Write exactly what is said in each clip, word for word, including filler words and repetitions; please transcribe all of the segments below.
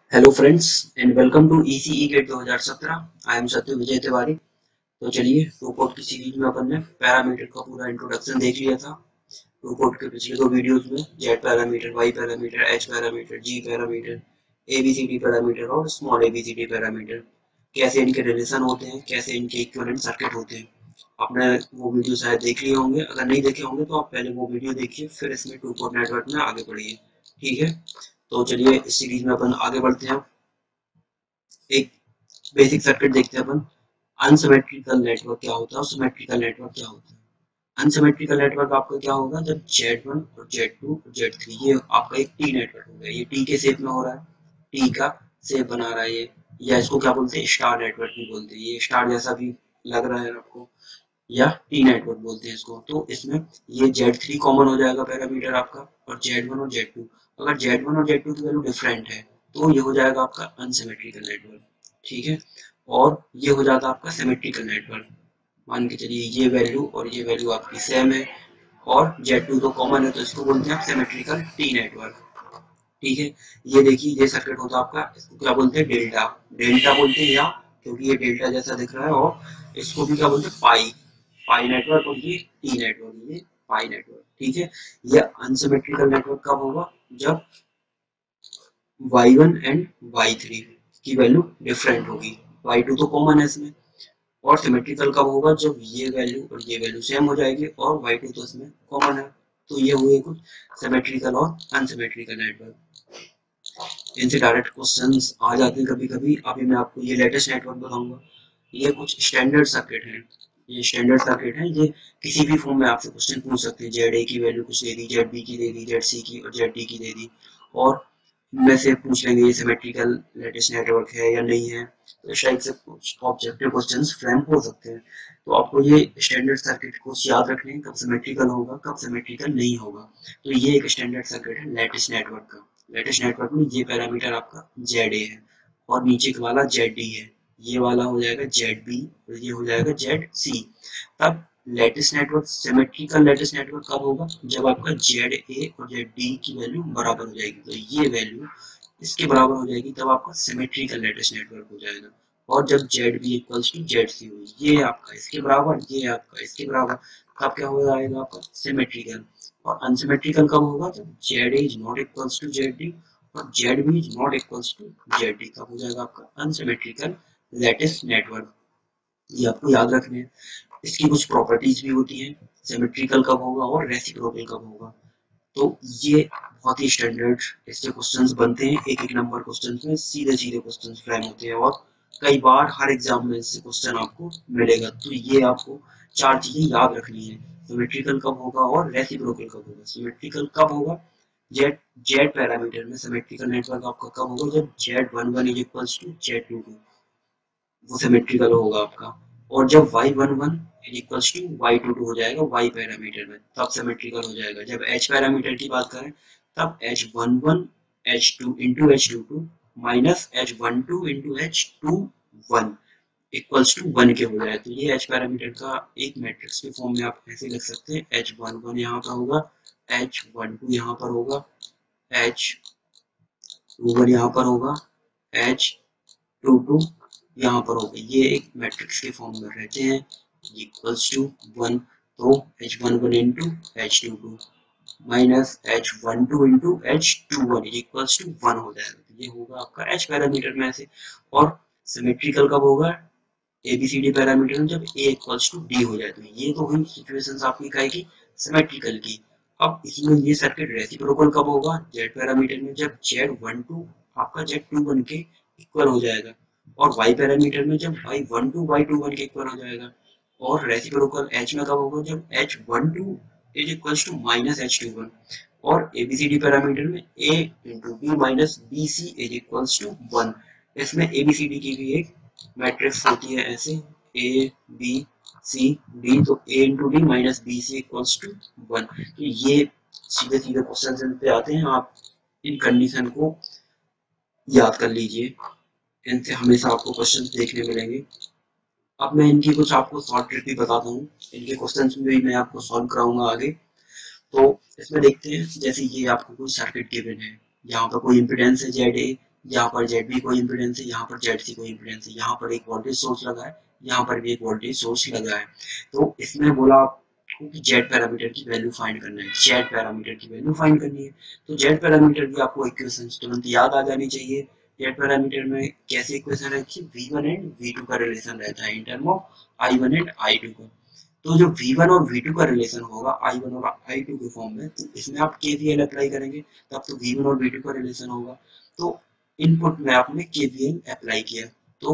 Hello friends and welcome to ECE GATE दो हज़ार सत्रह। आई एम सत्य विजय तिवारी। तो चलिए टू पोर्ट की सीरीज में अपन ने पैरामीटर का पूरा इंट्रोडक्शन देख लिया था। टू पोर्ट के पिछले दो वीडियोस में Z parameter, Y parameter, H parameter, G parameter, ABCD parameter और स्मॉल एबीसीडी पैरामीटर कैसे इनके रिलेशन होते हैं, कैसे इनके इक्विवेलेंट सर्किट होते हैं, आपने वो वीडियो शायद देख लिए होंगे। अगर नहीं देखे होंगे तो आप पहले वो वीडियो देखिए, फिर इसमें टू पोर्ट नेटवर्क में आगे बढ़िए। ठीक है, तो चलिए इस सीरीज में अपन आगे बढ़ते हैं। एक बेसिक सर्किट देखते हैं अपन। अनसिमेट्रिकल नेटवर्क क्या होता है और सिमेट्रिकल नेटवर्क क्या होता है। अनसिमेट्रिकल नेटवर्क आपका क्या होगा जब जेड वन और जेड टू और जेड थ्री ये आपका एक टी नेटवर्क होगा। ये टी के शेप में हो रहा है, टी का शेप बना रहा है ये, या इसको क्या बोलते हैं, स्टार नेटवर्क भी बोलते हैं। ये स्टार जैसा भी लग रहा है आपको, या टी नेटवर्क बोलते हैं इसको। तो इसमें ये जेड थ्री कॉमन हो जाएगा पैरामीटर आपका, और जेड वन और जेड टू। अगर जेड वन और जेड टू की वैल्यू डिफरेंट है तो ये हो जाएगा आपका अनसिमेट्रिकल नेटवर्क। ठीक है, और ये हो जाता है आपका सिमेट्रिकल नेटवर्क। मान के चलिए ये वैल्यू और ये वैल्यू आपकी सेम है और जेड टू तो कॉमन है, तो इसको बोलते हैं आप सिमेट्रिकल टी नेटवर्क। ठीक है, ये देखिए ये सर्किट होता है आपका, इसको क्या बोलते हैं, डेल्टा। डेल्टा बोलते हैं, या क्योंकि ये डेल्टा जैसा दिख रहा है, और इसको भी क्या बोलते हैं, पाई। पाई नेटवर्क, और ये टी नेटवर्क, ये पाई नेटवर्क। ठीक है, ये अनसिमेट्रिकल नेटवर्क कब होगा, जब Y one and Y three की वैल्यू डिफरेंट होगी। वाई टू तो कॉमन है इसमें। और सिमेट्रिकल कब होगा, जब ये वैल्यू और ये वैल्यू सेम हो जाएगी और वाई टू तो इसमें कॉमन है। तो ये हुए कुछ सिमेट्रिकल और अनसिमेट्रिकल नेटवर्क। इनसे डायरेक्ट क्वेश्चंस आ जाते हैं कभी कभी। अभी मैं आपको ये लेटेस्ट नेटवर्क बताऊंगा। ये कुछ स्टैंडर्ड सर्किट है, ये स्टैंडर्ड सर्किट है। ये किसी भी फॉर्म में आपसे क्वेश्चन पूछ सकते हैं। जेड ए की वैल्यू कुछ दे दी, जेड बी की दे दी, जेड सी की और जेड डी की दे दी, और इनमें से पूछ लेंगे ये सिमेट्रिकल लेटेस्ट नेटवर्क है या नहीं है। तो इस टाइप से कुछ ऑब्जेक्टिव क्वेश्चंस फ्रेम हो सकते हैं। तो आपको ये स्टैंडर्ड सर्किट को याद रखने हैं, कब सिमेट्रिकल होगा कब सिमेट्रिकल नहीं होगा। तो ये एक स्टैंडर्ड सर्किट है लेटेस्ट नेटवर्क का। लेटेस्ट नेटवर्क में ये पैरामीटर आपका जेड ए है और नीचे वाला जेड डी है। ये वाला हो जाएगा जेड बी और ये हो जाएगा जेड सी। तब lattice network, symmetrical lattice network कब होगा, जब आपका जेड ए और जेड डी की वैल्यू बराबर हो जाएगी। तो ये वैल्यू इसके बराबर हो जाएगी, तब आपका सिमेट्रिकल लेटेस्ट नेटवर्क हो जाएगा। और जब Z B equals to Z C हो, ये आपका इसके बराबर, ये आपका इसके बराबर, तब क्या हो जाएगा आपका सिमेट्रिकल। और अनसिमेट्रिकल कब होगा, जब Z A is not equals to Z D और Z B is not equals to Z D, तब हो जाएगा आपका अनसिमेट्रिकल लेटेस्ट नेटवर्क। ये आपको याद रखने हैं। इसकी कुछ प्रॉपर्टीज भी होती हैं, सिमेट्रिकल कब होगा और रेसिप्रोकल कब होगा। तो ये बहुत ही स्टैंडर्ड इससे क्वेश्चंस बनते हैं। एक एक नंबर क्वेश्चंस में सीधे सीधे क्वेश्चंस फ्रेम होते हैं, और कई बार हर एग्जाम में इससे क्वेश्चन आपको मिलेगा। तो ये आपको चार चीजें याद रखनी है। सिमेट्रिकल कब होगा और रेसिप्रोकल कब होगा। सिमेट्रिकल कब होगा, जेड जेड पैरामीटर में सिमेट्रिकल नेटवर्क आपका कब होगा, जब Z one one is equals to Z two two, वो सिमेट्रिकल होगा आपका। और जब Y one one equals to Y two two हो जाएगा वाई पैरामीटर में, तब सिमेट्रिकल हो जाएगा। जब एच पैरामीटर की बात करें, तब H one one H two into H two two minus H one two into H two one equals to one के हो जाए। तो ये एच पैरामीटर का एक मैट्रिक्स के फॉर्म में आप ऐसे लिख सकते हैं। एच वन वन यहाँ पर होगा, एच वन टू यहाँ पर होगा, एच टू वन यहाँ पर होगा, एच टू टू यहाँ पर होगा। ये एक मैट्रिक्स के फॉर्म में रहते हैं, इक्वल्स टू वन। तो H one one into H two two minus H one two into H two one equals to one हो जाएगा। तो ये होगा आपका एच पैरामीटर में से। और सिमेट्रिकल कब होगा, एबीसीडी पैरामीटर में, जब ए इक्वल्स टू डी हो जाए। तो ये तो हुई सिचुएशंस आपकी काय की, सिमेट्रिकल की। अब इसमें ये सर्किट रेसिप्रोकल कब होगा, जेड पैरामीटर में, जब जेड वन टू आपका जेड टू वन के इक्वल हो जाएगा। और वाई पैरामीटर में, जब Y one two Y two one के इक्वल हो जाएगा। और रेसिप्रोकल एच में कब होगा, जब H one two is equals to minus H two one. और एबीसीडी पैरामीटर में A into B minus B C is equals to one. इसमें एबीसीडी की भी एक मैट्रिक्स होती है ऐसे, ए बी सी डी। तो A into D minus B C equals to one. तो ये सीधे सीधे क्वेश्चन पे आते हैं। आप इन कंडीशन को याद कर लीजिए, इनसे हमेशा आपको क्वेश्चन देखने मिलेंगे। अब मैं इनकी कुछ आपको शॉर्ट ट्रिक भी बताता हूँ, इनके क्वेश्चन में भी मैं आपको सॉल्व कराऊंगा आगे। तो इसमें देखते हैं, जैसे ये आपको कोई सर्किट गिवन है, यहाँ पर कोई इम्पीडेंस है जेड ए, यहाँ पर जेड बी कोई इम्पीडेंस है, यहाँ पर जेड सी कोई इम्पीडेंस है, यहाँ पर एक वोल्टेज सोर्स लगा है, यहाँ पर भी एक वोल्टेज सोर्स लगा है। तो इसमें बोला आपको कि जेड पैरामीटर की वैल्यू फाइंड करना है, जेड पैरामीटर की वैल्यू फाइंड करनी है। तो जेड पैरामीटर की आपको इक्वेशन तुरंत याद आ जानी चाहिए। जेड पैरामीटर में कैसे इक्वेशन रहती है, V one and V two का रिलेशन रहता है in term of I one and I two का। तो जो वी वन और वी टू का रिलेशन होगा आई वन और आई टू के फॉर्म में, तो इसमें आप के वी एल अप्लाई करेंगे तब तो वी वन और वी टू का रिलेशन होगा। तो इनपुट में आपने के वी एल अप्लाई किया, तो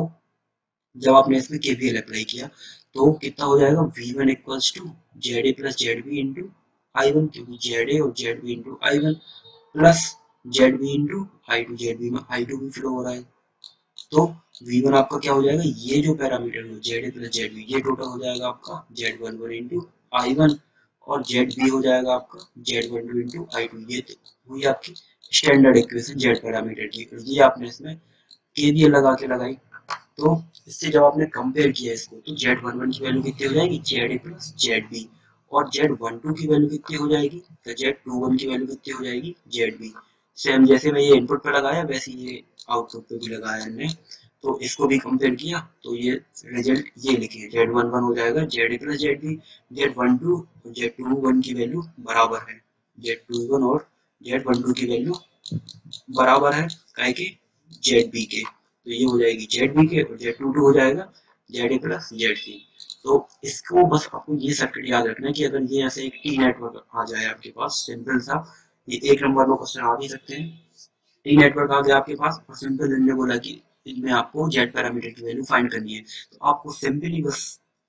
जब आपने इसमें के वी एल अप्लाई किया तो कितना हो जाएगा, V one equals to Z A plus Z B into I one, क्योंकि जेड ए और Z B into I one plus Z B into I two, Z B में आई टू भी flow हो रहा है। तो वी वन आपका क्या हो जाएगा, ये जो पैरामीटर है Z A plus Z B, ये टोटल हो जाएगा आपका Z one one into I one, और जेड बी हो जाएगा आपका Z one two into I two. ये तो हुई आपकी स्टैंडर्ड इक्वेशन जेड पैरामीटर की। ये आपने इसमें के वी एल लगा के लगाई, तो इससे जब आपने कंपेयर किया इसको तो जेड वन वन की वैल्यू कितनी हो जाएगी, Z A plus Z B, और जेड वन टू की वैल्यू कितनी हो जाएगी, तो जेड टू वन की वैल्यू कितनी हो जाएगी, जेड बी। सेम जैसे मैं ये इनपुट पे लगाया वैसे ये आउटपुट पे भी लगाया हमने। तो इसको भी कंपेयर किया तो ये रिजल्ट ये लिखे, जेड वन वन हो जाएगा Z A plus Z B, Z one two और जेड टू वन की वैल्यू बराबर है, जेड टू वन और जेड वन टू की वैल्यू बराबर है काय के, जेड बी के। तो ये हो जाएगी जेड बी के और जेड टू टू हो जाएगा Z A plus Z C. तो इसको बस आपको ये सर्किट याद रखना है कि अगर ये ऐसे एक टी नेटवर्क आ जाए आपके पास सिंपल सा, ये एक नंबर में क्वेश्चन आ भी सकते हैं, टी नेटवर्क आ गया आपके पास और सिंपल इनने बोला कि इनमें आपको जेड पैरामीटर की वैल्यू फाइंड करनी है, तो आपको सिंपली बस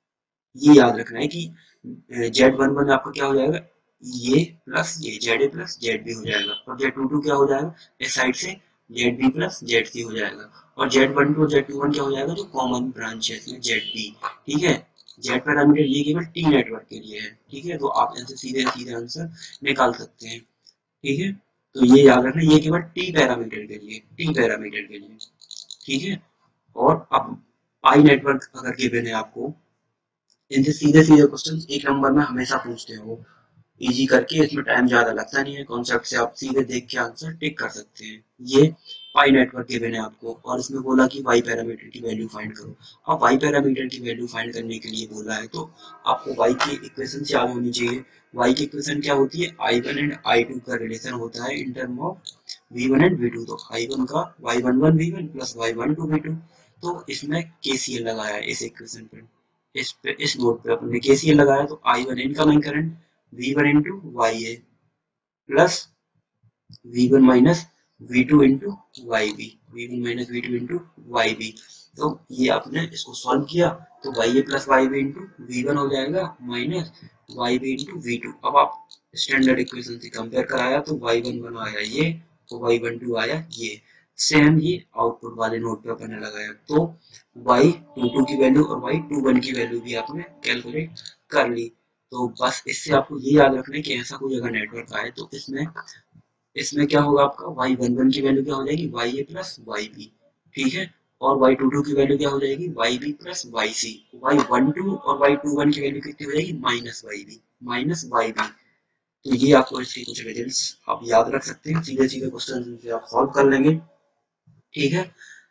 ये याद रखना है कि जेड वन वन आपका क्या हो जाएगा, ये प्लस ये Z A plus Z B हो जाएगा, और जेड टू टू क्या हो जाएगा, इस साइड से Z B plus Z C हो जाएगा, और जेड वन टू और जेड टू वन क्या हो जाएगा, जो कॉमन ब्रांच है इसमें जेड बी। ठीक है, जेड पैरामीटर ये केवल टी नेटवर्क के लिए है। ठीक है, तो आप इनसे सीधे सीधे आंसर निकाल सकते हैं। ठीक है, तो ये याद रखना, ये केवल टी पैरामीटर के लिए, टी पैरामीटर के लिए। ठीक है, और अब पाई नेटवर्क अगर गिवन है आपको, इनसे सीधे सीधे क्वेश्चन एक नंबर में हमेशा पूछते हो, इजी करके, इसमें टाइम ज्यादा लगता नहीं है, कॉन्सेप्ट से आप सीधे देख के आंसर टिक कर सकते हैं। ये पाई नेटवर्क गिवन है आपको और इसमें बोला कि वाई पैरामीटर की वैल्यू फाइंड करो। अब वाई पैरामीटर की वैल्यू फाइंड करने के लिए बोला है तो आपको वाई की इक्वेशन याद होनी चाहिए। वाई की इक्वेशन क्या होती है, I one and I two का रिलेशन होता है in term of V one and V two. तो आई वन का Y one one V one plus Y one two V two. तो इसमें केसीएल लगाया इस इक्वेशन पर, इस पे इस नोट पे अपने केसीएल लगाया, तो I one incoming current V one into Y A plus V one minus V two into Y B, V one minus V two into Y B. तो ये आपने इसको सॉल्व किया तो Y A plus Y B into V one हो जाएगा minus Y B into V two. अब आप स्टैंडर्ड इक्वेशन से कंपेयर कराया तो वाई वन वन आया ये, तो वाई वन टू आया ये। सेम ये आउटपुट वाले नोट पे अपने लगाया, तो वाई टू टू की वैल्यू और वाई टू वन की वैल्यू भी आपने कैलकुलेट कर ली। तो बस इससे आपको ये याद रखना है कि ऐसा कोई अगर नेटवर्क आए तो इसमें इसमें क्या होगा, आपका वाई वन वन की वैल्यू क्या हो जाएगी, Y A plus Y B. ठीक है, और वाई टू टू की वैल्यू क्या हो जाएगी, Y B plus Y C. Y one two और वाई टू वन की वैल्यू कितनी हो जाएगी, minus Y B minus Y B. तो ये आपको इसके कुछ रिजल्ट्स आप याद रख सकते हैं, सीधे सीधे क्वेश्चन से आप सॉल्व कर लेंगे। ठीक है,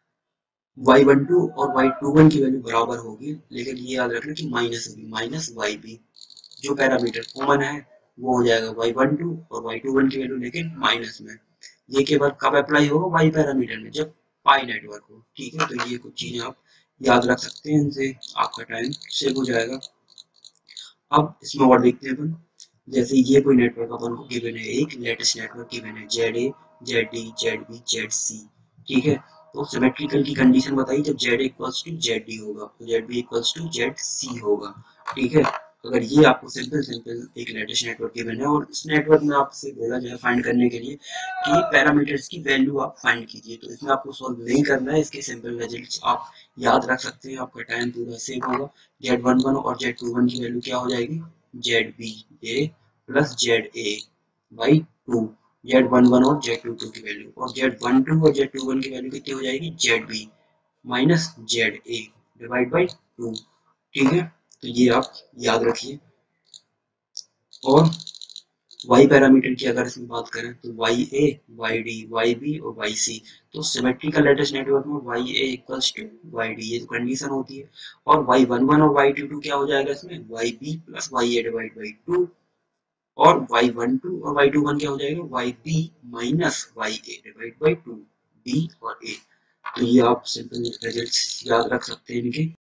वाई वन टू और वाई टू वन की वैल्यू बराबर होगी, लेकिन ये याद रखना कि माइनस होगी, माइनस वाई बी। जो पैरामीटर कॉमन है वो हो जाएगा वाई वन टू और वाई टू वन की वैल्यू लेकिन माइनस में। ये केवल कब अप्लाई होगा, वाई पैरामीटर में, जब पाई नेटवर्क हो। ठीक है, तो ये कुछ चीजें आप याद रख सकते हैं, इनसे आपका टाइम सेव हो जाएगा। अब इसमें और देखते हैं अपन, जैसे ये कोई नेटवर्क अपन को गिवन है, एक लेटेस्ट नेटवर्क गिवन है Z A Z D Z B Z C. ठीक है, तो सिमेट्रिकल की कंडीशन बताइए, जब Z equals to Z D होगा तो Z B equals to Z C होगा। ठीक है, अगर ये आपको सिंपल सिंपल एक लेटेस्ट नेटवर्क गिवन है और इस नेटवर्क में आपसे बोला जाए फाइंड करने के लिए कि पैरामीटर्स की वैल्यू आप फाइंड कीजिए, तो इसमें आपको सॉल्व नहीं करना है, इसके सिंपल रिजल्ट्स आप याद रख सकते हैं, आपका टाइम पूरा सेव होगा। जेड वन वन और जेड टू वन की वैल्यू क्या हो जाएगी, Z B A plus Z A by two, Z one one और जेड टू टू की वैल्यू, और जेड वन टू और जेड टू वन की वैल्यू कितनी हो जाएगी, Z B minus Z A divide by two. ठीक है, तो ये आप याद रखिए। और वाई पैरामीटर की अगर इसमें बात करें तो Y A, Y D, Y B और वाई सी। तो सिमेट्रिकल लैटिस नेटवर्क में Y A equals to Y D, ये तो कंडीशन होती है। और वाई वन वन और वाई टू टू क्या हो जाएगा इसमें, Y B plus Y A divide by two. और वाई वन टू और वाई टू वन क्या हो जाएगा, Y B minus Y A divide by two, B और ए। तो ये आप सिंपल रिजल्ट्स याद रख सकते हैं इनके।